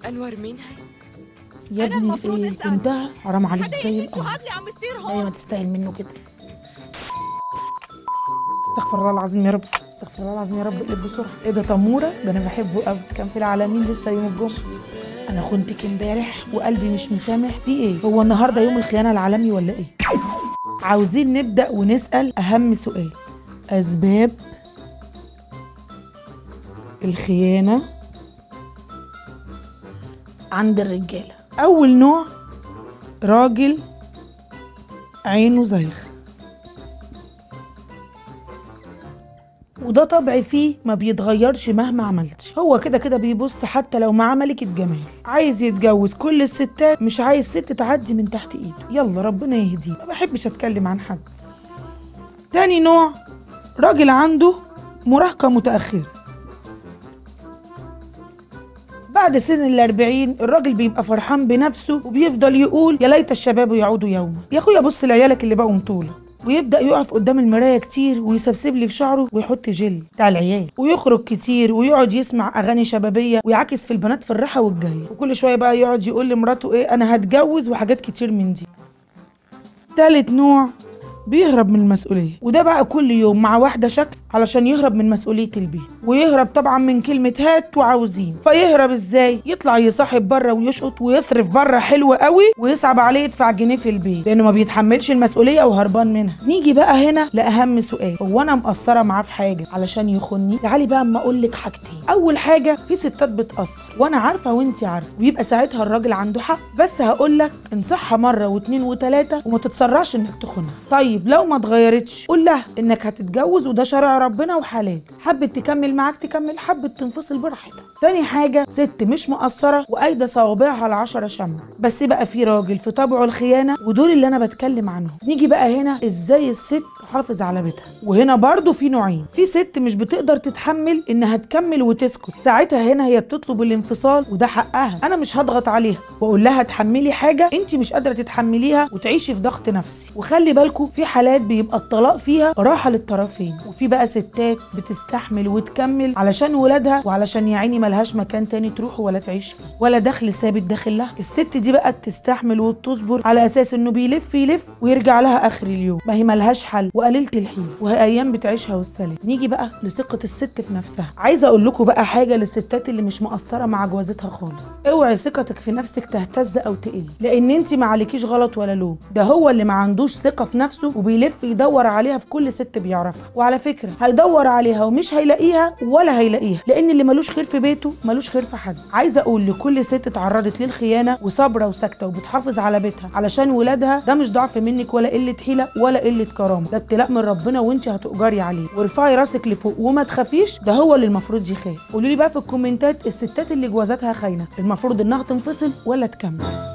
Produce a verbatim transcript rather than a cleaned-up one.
انور مين هاي؟ يا ابني الايه انتهى، حرام عليك زي القمر. شو هاد اللي عم بيصير هون؟ ايوه ما تستاهل منه كده. استغفر الله العظيم يا رب، استغفر الله العظيم يا رب. اقلب بسرعه. ايه ده تموره؟ ده انا بحبه قوي، كان في العالمين لسه يوم الجمعه. انا خنتك امبارح وقلبي مش مسامح. في ايه؟ هو النهارده يوم الخيانه العالمي ولا ايه؟ عاوزين نبدا ونسال اهم سؤال: اسباب الخيانه عند الرجاله. اول نوع راجل عينه زيخ، وده طبع فيه ما بيتغيرش مهما عملتش. هو كده كده بيبص حتى لو معاه ملكة جمال، عايز يتجوز كل الستات، مش عايز ست تعدي من تحت ايده. يلا ربنا يهديه، ما بحبش اتكلم عن حد. تاني نوع راجل عنده مراهقة متأخرة. بعد سن الأربعين الراجل بيبقى فرحان بنفسه وبيفضل يقول يا ليت الشباب يعودوا يوما. يا اخويا بص لعيالك اللي بقوا مطولة. ويبدأ يقف قدام المراية كتير ويسبسب لي في شعره ويحط جل بتاع العيال، ويخرج كتير ويقعد يسمع أغاني شبابية ويعكس في البنات في الراحة والجاية، وكل شوية بقى يقعد يقول لمراته ايه أنا هتجوز وحاجات كتير من دي. تالت نوع بيهرب من المسؤولية، وده بقى كل يوم مع واحدة شكل علشان يهرب من مسؤولية البيت، ويهرب طبعا من كلمة هات وعاوزين. فيهرب ازاي؟ يطلع يصاحب بره ويشقط ويصرف بره حلو قوي، ويصعب عليه يدفع جنيه في البيت لانه ما بيتحملش المسؤولية وهربان منها. نيجي بقى هنا لأهم سؤال: هو انا مقصرة معاه في حاجة علشان يخوني؟ تعالي بقى اما اقول لك حاجتين. اول حاجة، في ستات بتقصر وانا عارفة وانتي عارفة، ويبقى ساعتها الراجل عنده حق، بس هقول لك انصحها مرة واتنين وتلاتة وما تتسرعش انك تخونها. طيب لو ما اتغيرتش قول لها انك هتتجوز وده شرع ربنا وحلال، حبت تكمل معاك تكمل، حبت تنفصل براحتها. تاني حاجه، ست مش مقصره وايده صوابعها العشره شمع، بس بقى في راجل في طبعه الخيانه، ودول اللي انا بتكلم عنهم. نيجي بقى هنا ازاي الست تحافظ على بيتها. وهنا برضو في نوعين: في ست مش بتقدر تتحمل انها تكمل وتسكت، ساعتها هنا هي بتطلب الانفصال وده حقها. انا مش هضغط عليها واقول لها تحملي حاجه انت مش قادره تتحمليها وتعيشي في ضغط نفسي. وخلي بالكم في حالات بيبقى الطلاق فيها راحه للطرفين، وفي بقى ستات بتستحمل وتكمل علشان ولادها وعلشان يا عيني ملهاش مكان تاني تروح ولا تعيش فيه ولا دخل ثابت داخل لها. الست دي بقى تستحمل وتصبر على اساس انه بيلف يلف ويرجع لها اخر اليوم، ما هي ملهاش حل وقليله الحيل وهي ايام بتعيشها والسلام. نيجي بقى لثقه الست في نفسها. عايزه اقول لكم بقى حاجه للستات اللي مش مقصره مع جوازتها خالص: اوعي ثقتك في نفسك تهتز او تقل، لان انت ما عليكيش غلط ولا لوم، ده هو اللي ما عندوش ثقه في نفسه وبيلف يدور عليها في كل ست بيعرفها. وعلى فكره هيدور عليها ومش هيلاقيها ولا هيلاقيها، لان اللي ملوش خير في بيته ملوش خير في حد. عايزه اقول لكل ست اتعرضت للخيانه وصابره وساكته وبتحافظ على بيتها علشان ولادها، ده مش ضعف منك ولا قله حيله ولا قله كرامه، ده ابتلاء من ربنا وانت هتؤجري عليه. وارفعي راسك لفوق وما تخافيش، ده هو اللي المفروض يخاف. قولوا لي بقى في الكومنتات الستات اللي جوازاتها خاينه المفروض انها تنفصل ولا تكمل.